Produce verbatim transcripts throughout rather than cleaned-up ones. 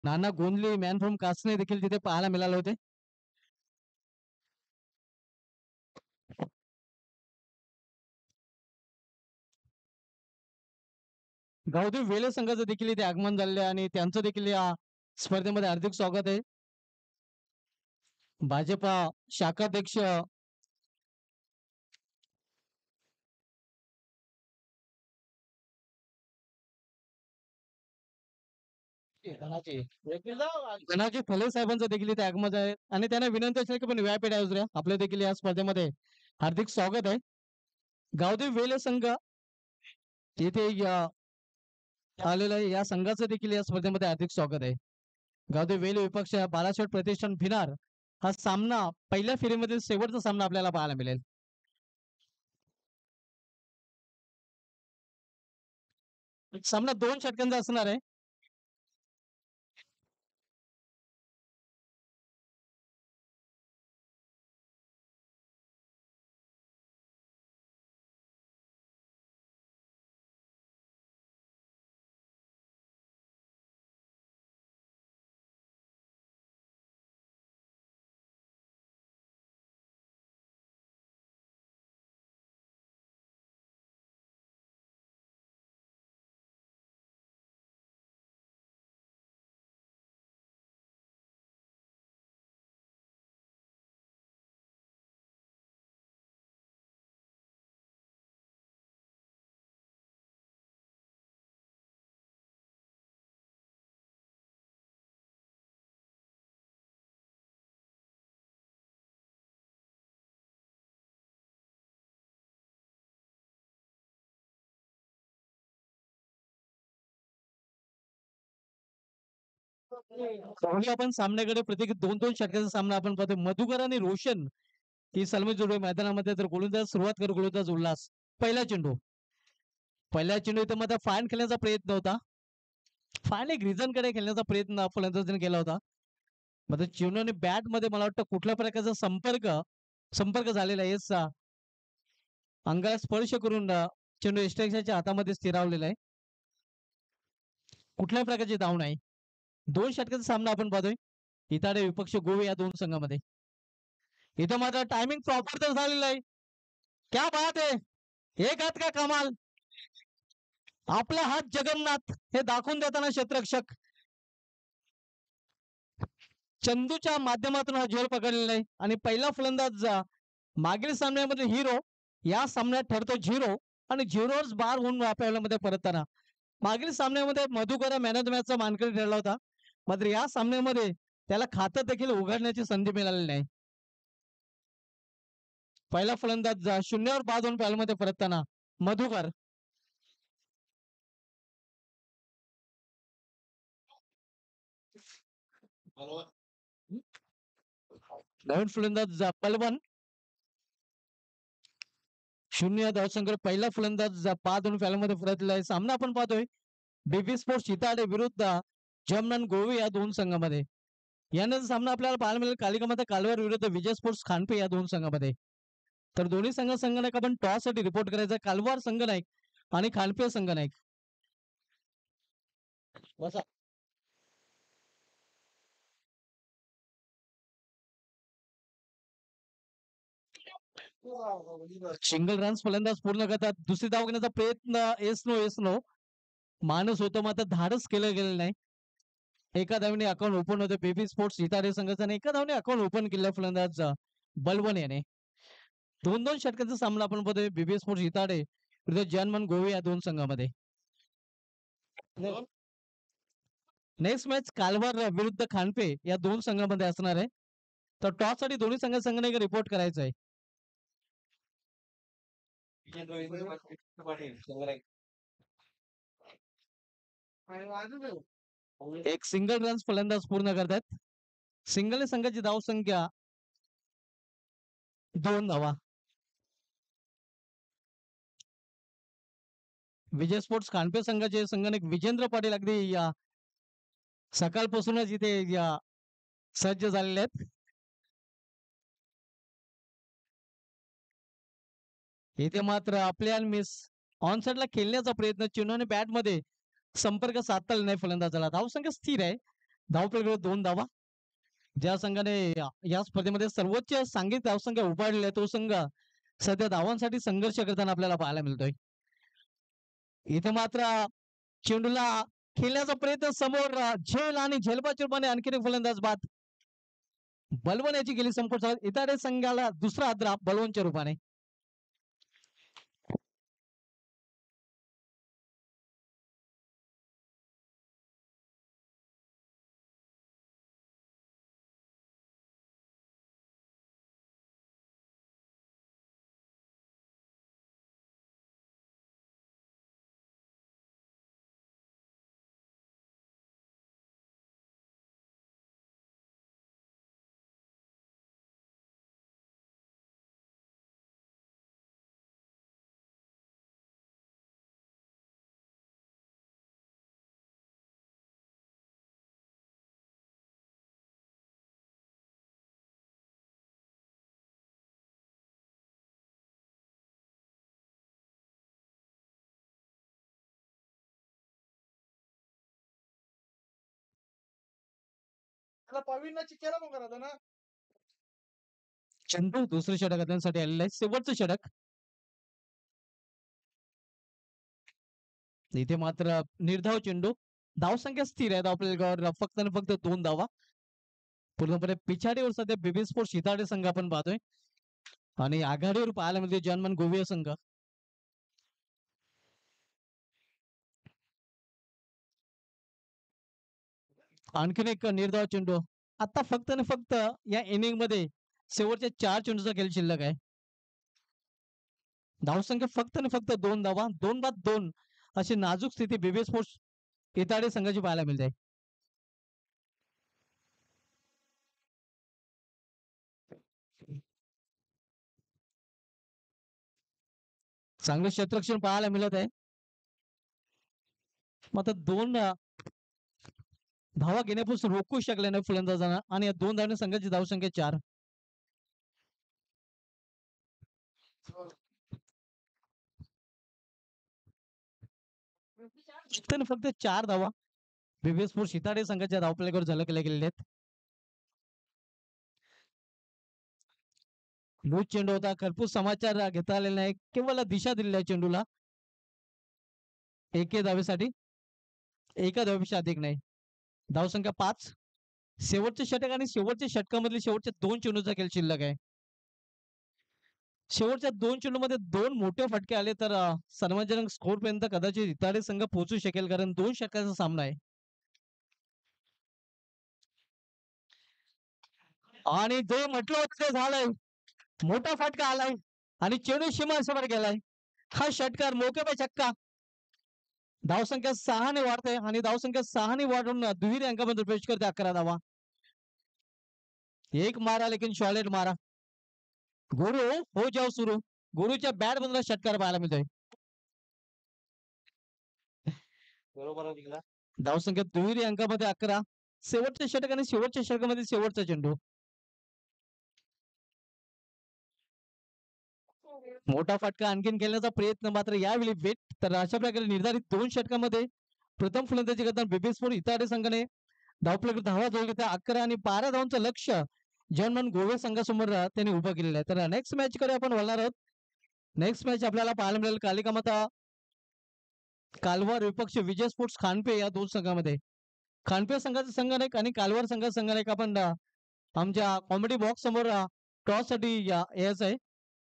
Nana गोंधले man from कासने देखील तिथे पाहायला मिळाले होते. गावदेव वेले संघाचं देखील इथे आगमन झालेलं आहे आणि त्यांचं देखील या स्पर्धेमध्ये हार्दिक स्वागत आहे. भाजपा शाखाध्यक्ष धनाजी फले साहेबांचं देखील इथे आगमन आहे आणि त्यांना विनंती असेल की पण व्यापीठ आहे आपल्या देखील या स्पर्धेमध्ये हार्दिक स्वागत आहे. गावदेव वेले संघ येथे आलेला आहे, या संघाचं देखील या स्पर्धेमध्ये हार्दिक स्वागत आहे. गावदेव वेले विपक्ष बालाशेठ प्रतिष्ठान भिनार हा सामना पहिल्या फेरीमधील शेवटचा सामना आपल्याला पाहायला मिळेल. सामना दोन षटकांचा असणार आहे. आपण सामन्याकडे प्रत्येकी दोन दोन षटकांचा सामना आपण पाहतो. मधुकर आणि रोशन ही सलमी जोडे मैदानामध्ये तर गोलंदाज सुरुवात करू गोलंदाज उल्हास. पहिला चेंडू पहिल्या चेंडू इथं मध्ये फाईन खेळण्याचा प्रयत्न होता. फाईन एक रिझन कडे खेळण्याचा प्रयत्न फलंदाजाने केला होता. मध्ये चेंडूने बॅट मध्ये मला वाटतं कुठल्या प्रकारचा संपर्क संपर्क झालेला आहे. अंगाला स्पर्श करून चेंडू एस्ट्रेक्सच्या हातामध्ये स्थिरावलेला आहे. कुठल्या प्रकारची धाव नाही. दोन षटकांचा सामना आपण पाहतोय इताडे विपक्ष गोवे या दोन संघामध्ये. इथं मात्र टायमिंग प्रॉपर तर झालेलं आहे. क्या बात आहे. एक हात का कमाल. आपला हात जगन्नाथ हे दाखवून देताना क्षेत्ररक्षक चंदूच्या माध्यमातून हा झेल पकडलेला आहे आणि पहिला फलंदाज मागील सामन्यामध्ये हिरो या सामन्यात ठरतो झिरो आणि झिरोच बार होऊन आपल्यामध्ये परतताना मागील सामन्यामध्ये मधुकर मॅन ऑफ द मॅचचा मानकरी ठरला होता. मात्र या सामन्यामध्ये त्याला खातं देखील उघडण्याची संधी मिळालेली नाही. पहिला फलंदाज शून्यावर बाद होऊन पॅलमध्ये परतताना मधुकर. नवीन फलंदाज पलवन शून्य धावसंख्या पहिला फलंदाज बाद होऊन पॅलमध्ये परतलेला आहे. सामना आपण पाहतोय बीबी स्पोर्ट्स चिताडे विरुद्ध जमनान गोवे या दोन संघामध्ये. यानंतर सामना आपल्याला पाहायला मिळेल कालिकामध्ये कालवार विरुद्ध विजय स्पोर्ट्स खानपे या दोन संघामध्ये. तर दोन्ही संघ संघनायक आपण टॉस साठी रिपोर्ट करायचा. कालवार संघनायक आणि खानपे संघनायक. सिंगल रन्स फलंदाज पूर्ण करतात. दुसरी धाव घेण्याचा प्रयत्न एस नो एस नो माणूस होतो मात्र धाडस केलं गेलेलं नाही. एका धावने अकाउंट ओपन होते बेबी स्पोर्ट्स हितारे संघाचा एका धावने अकाउंट ओपन केलं फलंदाज बलवन याने. दोन दोन षटकांचा सामना आपण बघतोय बीबी स्पोर्ट्स हिताडे विरुद्ध जनमन गोवे या दोन संघामध्ये. नेक्स्ट मॅच कालवार विरुद्ध खानपे या दोन संघामध्ये असणार आहे. तर टॉस साठी दोन्ही संघ संघाने रिपोर्ट करायचं आहे. एक सिंगल रन्स फलंदाज पूर्ण करतात. सिंगल संघाची धाव संख्या दोन धावा. विजय स्पोर्ट्स खानपे संघाचे संघानिक विजेंद्र पाटील अगदी या सकाळपासूनच इथे या सज्ज झालेले आहेत. इथे मात्र आपल्या मिस ऑन साइडला खेळण्याचा प्रयत्न चेंडूने बॅट मध्ये संपर्क साधता नाही फलंदाजाला. धावसंख्या स्थिर आहे धावपळीकडे दोन धावा. ज्या संघाने या या स्पर्धेमध्ये सर्वोच्च सांघिक धावसंख्या उभारलेला आहे तो संघ सध्या धावांसाठी संघर्ष करताना आपल्याला पाहायला मिळतोय. इथे मात्र चेंडूला खेळण्याचा प्रयत्न समोर अ, झेल आणि झेलबाच्या रूपाने आणखीन एक फलंदाज बाद. बलवण याची गेली संपुष्टात. इताडे संघाला दुसरा आद्रा बलवनच्या रूपाने. चंदू दुसरे षटक हातांसाठी आलेलं आहे. शेवटचं षटक. इथे मात्र निर्धाव चेंडू. धावसंख्या स्थिर आहे धावपळीवर फक्त आणि फक्त दोन धावा. पूर्णपणे पिछाडीवर सध्या बीबी स्पोर्ट्स हिताडे संघ आपण पाहतोय आणि आघाडीवर पाहायला मिळते जनमन गोविया संघ. आणखीन एक निर्धाव चेंडू. आता फक्त आणि फक्त या इनिंग मध्ये शेवटच्या चार चेंडूचा खेळ शिल्लक आहे. धावसंख्या फक्त आणि फक्त दोन धावा. दोन बाद दोन अशी नाजूक स्थिती बीबी स्पोर्ट्स इताडे संघाची पाहायला मिळते. चांगलं क्षेत्ररक्षण पाहायला मिळत आहे. मात्र दोन अ, धावा घेण्यापासून रोखू शकले नाही फलंदाजांना आणि या दोन धावने संघाची धावसंख्या चार. फक्त आणि फक्त चार धावा बीबी स्पोर्ट्स हिताडे संघाच्या धावपलकावर झलकल्या गेलेल्या आहेत. लूज चेंडू होता. खरपूस समाचार घेता आलेला नाही. केवळ दिशा दिलेल्या आहे चेंडूला. एके धावेसाठी एका धावेपेक्षा अधिक नाही. धावसंख्या पाच. शेवटचे षटक आणि शेवटच्या षटकामधले शेवटच्या दोन चेंडूचा खेळ शिल्लक आहे. शेवटच्या दोन चेंडूमध्ये दोन मोठे फटके आले तर अ, सर्वजनक स्कोर पर्यंत कदाचित इताडे संघ पोहोचू शकेल कारण दोन षटकाचा सामना आहे. आणि जे म्हटलं होतं ते झालंय. मोठा फटका आलाय आणि चेंडू सीमारेषेवर गेलाय. हा षटकार मौके पे छक्का. धावसंख्या सहाने वाढते आणि धावसंख्या सहाने वाढून दुहेरी अंकामध्ये प्रवेश करते अकरा धावा. एक मारा लेकिन शॉलेट मारा. गुरु हो जाओ सुरू. गुरुच्या बॅट मधला षटकार पाहायला मिळतोय. बरोबर निघाला. धावसंख्या दुहेरी अंकामध्ये अकरा. शेवटच्या षटक आणि शेवटच्या षटकामध्ये शेवटचा चेंडू. मोठा फटका आणखीन खेळण्याचा प्रयत्न मात्र यावेळी वेट. तर अशा प्रकारे निर्धारित दोन षटकामध्ये प्रथम फलंदाजी करताना बीबी स्पोर्ट इताडे संघाने धावपळीकडे धावा जोडली त्या अकरा आणि बारा धावांचं लक्ष जर्मन गोवे संघासमोर त्यांनी उभं केलेलं आहे. तर नेक्स्ट मॅच कडे आपण वळणार आहोत. नेक्स्ट मॅच आपल्याला पाहायला मिळेल कालिका माता कालवार विपक्ष विजय स्पोर्ट्स खानपे या दोन संघामध्ये. खानपे संघाचा संघानेक आणि कालवार संघाचा संघानेक आपण अ, आमच्या कॉमेडी बॉक्स समोर टॉस साठी या- यायचं आहे.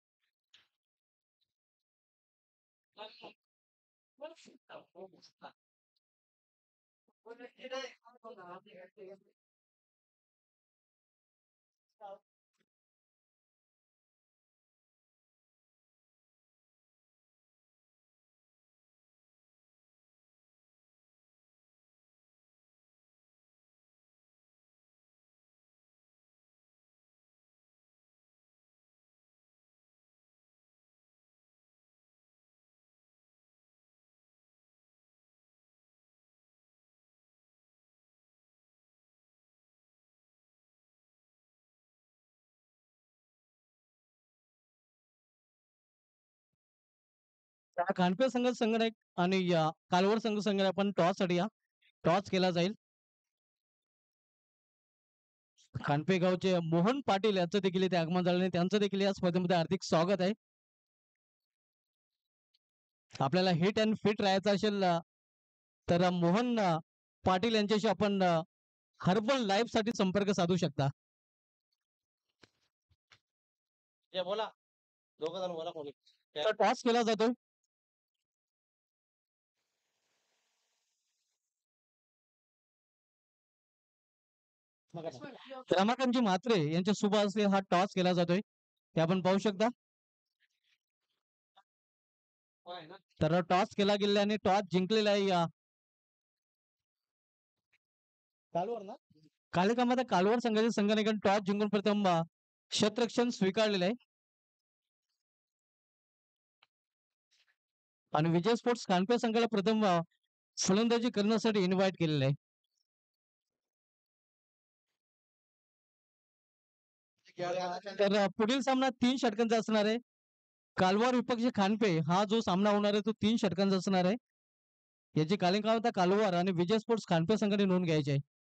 त्या खानपे संघ संघटक आणि या कालवर संघ संघ आपण टॉस साठी या. टॉस केला जाईल. खानपे गावचे मोहन पाटील यांचं देखील इथे आगमन झालेलं आहे. त्यांचं देखील या स्पर्धेमध्ये हार्दिक स्वागत आहे. आपल्याला हिट अँड फिट राहायचं असेल अ, तर मोहन अ, पाटील यांच्याशी आपण अ, हर्बल लाईफ साठी संपर्क साधू शकता. बोला दोघं जण बोला कोणी टॉस केला जातो. रमाकांतजी म्हात्रे यांच्या शुभ हस्ते हा टॉस केला जातोय ते आपण पाहू शकता. तर टॉस केला गेल्याने टॉस जिंकलेला आहे या कालवर ना कालिकामध्ये कालवर संघाच्या संघाने टॉस जिंकून प्रथम अ, शतरक्षण स्वीकारलेलं आहे. आणि विजय स्पोर्ट्स खानपे संघाला प्रथम अ, फलंदाजी करण्यासाठी इन्व्हाइट केलेलं आहे. तर अ, पुढील सामना तीन षटकांचा असणार आहे. कालवार विपक्ष खानपे हा जो सामना होणार आहे तो तीन षटकांचा असणार आहे. याची कालिका कालवार आणि विजय स्पोर्ट्स खानपे संघाने नोंद घ्यायची आहे.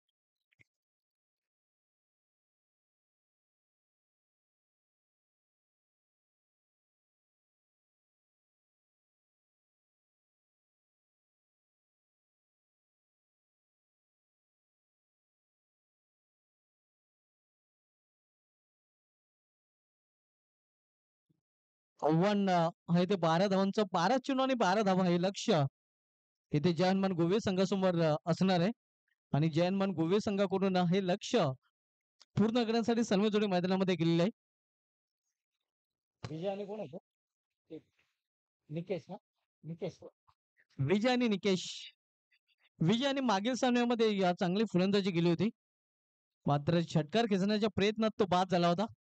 आव्हान अ, आहे ते बारा धावांचं बारा चेंडू आणि बारा धावा हे लक्ष्य इथे जयनमान गोवे संघासमोर अ, असणार आहे. आणि जयनमान गोवे संघाकडून हे लक्ष्य पूर्ण करण्यासाठी सर्व जोडी मैदानामध्ये गेलेले आहे. विजय आणि कोण आहे तो? निकेश ना निकेश विजय आणि निकेश विजय आणि मागील सामन्यामध्ये या चांगली फलंदाजी गेली होती. मात्र षटकार खेचण्याच्या प्रयत्नात तो बाद झाला होता.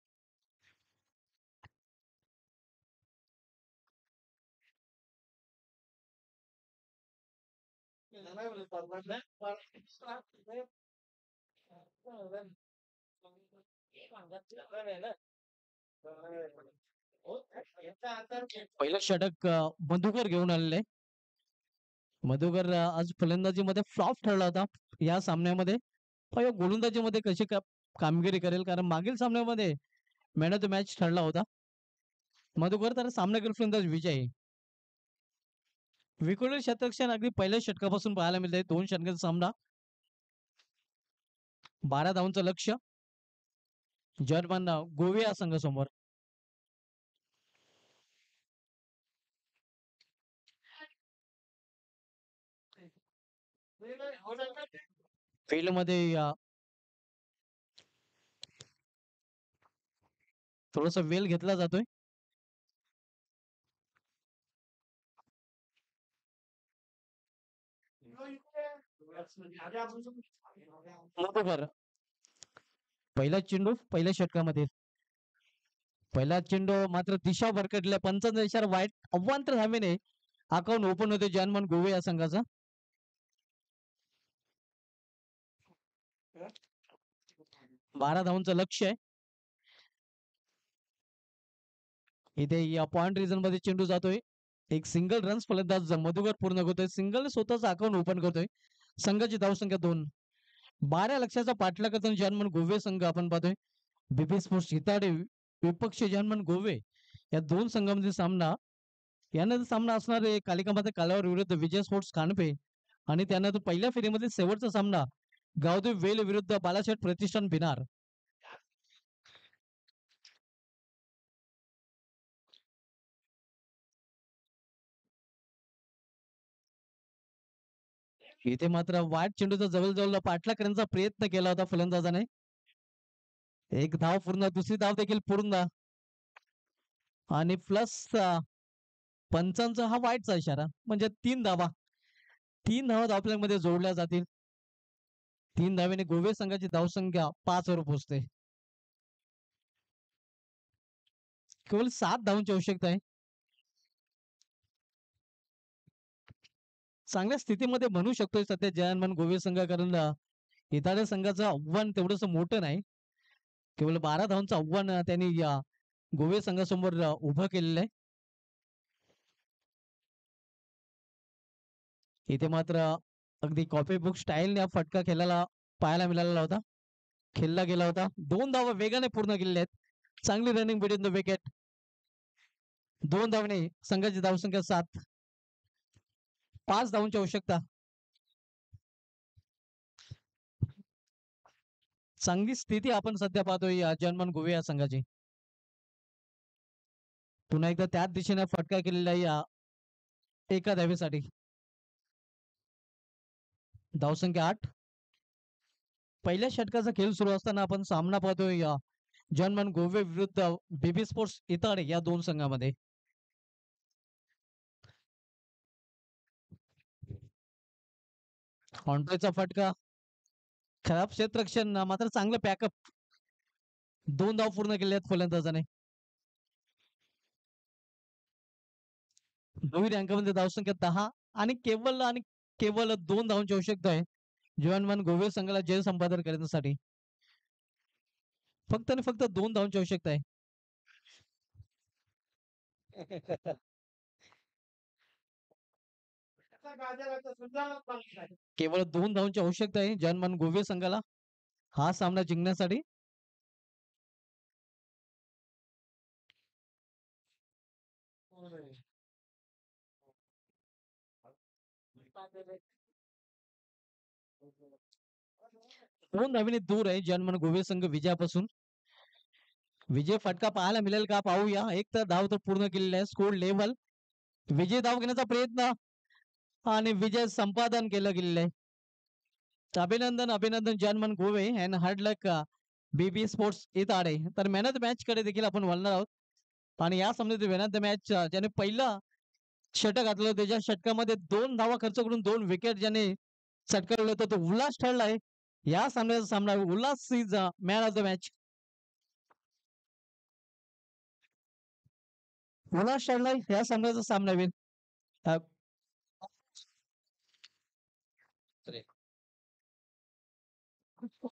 पहिलं षटक अ, मधुकर घेऊन आलेले आहे. मधुकर अ, आज फलंदाजीमध्ये फ्लॉप ठरला होता या सामन्यामध्ये. पण गोलंदाजीमध्ये कशी का कामगिरी करेल कारण मागील सामन्यामध्ये मॅन ऑफ द मॅच ठरला होता. मधुकर तर सामनावीर फलंदाज विजय विखुरलेले शतरक्षण अगदी पहिल्या षटकापासून पाहायला मिळते. दोन षटकांचा सामना बारा धावांचं लक्ष्य जर्मन गोविया संघासमोर. फील्ड मध्ये अ, थोडासा वेल घेतला जातोय. मधुकर पहिला चेंडू पहिल्या षटकामध्ये पहिला चेंडू मात्र दिशा भरकटल्या पंचांचा इशारा वाईट अव्वांतर धावेने अकाउंट ओपन होते जर्मन गोवे या संघाचा. बारा धावांचं लक्ष आहे. इथे या पॉइंट रिझन मध्ये चेंडू जातोय. एक सिंगल रन्स फलंदाज मधुकर पूर्ण करतोय. सिंगल स्वतःच अकाउंट ओपन करतोय. संघाची धावसंख्या दोन. बारा लक्षाचा पाठलाग करताना जर्मन गोवे संघ आपण पाहतोय. बीबी स्पोर्ट्स हिताडे विपक्ष जर्मन गोवे या दोन संघांमध्ये सामना यानंतर सामना असणार आहे कालिकामध्ये कालावर विरुद्ध विजय स्पोर्ट्स खानपे आणि त्यानंतर पहिल्या फेरीमध्ये शेवटचा सामना गावदेव वेल विरुद्ध बालाशेठ प्रतिष्ठान भिनार. इथे मात्र वाईट चेंडूचा जवळजवळ पाठलाग करण्याचा प्रयत्न केला होता फलंदाजाने. एक धाव पूर्ण दुसरी धाव देखील पूर्ण आणि प्लस पंचांचा हा वाईटचा इशारा म्हणजे तीन धावा तीन धावा धावफलकामध्ये जोडल्या जातील. तीन धावेने गोवे संघाची धावसंख्या पाच वर पोहोचते. केवळ सात धावांची आवश्यकता आहे. चांगल्या स्थितीमध्ये म्हणू शकतोय सध्या जयनमान गोवे संघ कारण इटालियन संघाचं आव्हान तेवढंच मोठं नाही. केवळ बारा धावांचं आव्हान त्यांनी या गोवे संघासमोर उभं केलेलं आहे. इथे मात्र अगदी कॉपी बुक स्टाईलने फटका खेळायला पाहायला मिळालेला होता. खेळला गेला होता. दोन धावा वेगाने पूर्ण केलेल्या आहेत. चांगली रनिंग बिटवीन द विकेट. दोन धावणे संघाची धावसंख्या सात. पाच धावांची आवश्यकता. चांगली स्थिती आपण सध्या पाहतोय या जर्मन गोवे या संघाची. पुन्हा एकदा त्याच दिशेने फटका केलेला आहे या एका धावेसाठी. धावसंख्या आठ. पहिल्या षटकाचा खेळ सुरू असताना आपण सामना पाहतोय या जर्मन गोवे विरुद्ध बीबी स्पोर्ट्स इताडे या दोन संघामध्ये. ऑन्ट्रेचा फटका. खराब क्षेत्ररक्षण मात्र चांगलं पॅकअप. दोन धाव पूर्ण केले आहेत फलंदाजाने. दुहेरी अंकामध्ये धावसंख्या दहा आणि केवळ आणि केवळ दोन धावांची आवश्यकता आहे जर्मन गोवे संघाला जय संपादन करण्यासाठी. फक्त आणि फक्त दोन धावांची आवश्यकता आहे. केवळ दोन धावांची आवश्यकता आहे जर्मन गोवे संघाला हा सामना जिंकण्यासाठी. दोन धावेने दूर आहे जर्मन गोवे संघ विजयापासून. विजय फटका पाहायला मिळेल का पाहूया. एक तर धाव तर पूर्ण केलेला आहे. Score level. विजय धाव घेण्याचा प्रयत्न आणि विजय संपादन केलं गेलेलं आहे. अभिनंदन अभिनंदन जर्मन गोवे and hard luck BB sports इताडे. तर मॅन ऑफ द मॅच कडे देखील आपण वळणार आहोत. आणि या सामन्यात मॅन ऑफ द मॅच ज्याने पहिला षटक घातलं त्याच्या षटकामध्ये दोन धावा खर्च करून दोन विकेट ज्याने चटकारलं होतं तो उल्हास ठरलाय. या सामन्याचा सामना Ulhas is man of the match. Ulhas ठरलाय या सामन्याचा सामना होईल.